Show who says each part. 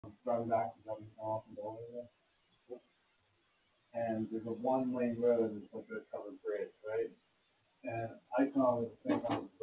Speaker 1: driving back from Allison H, and there's a one-lane road that's like a covered bridge, right? And I come over the same time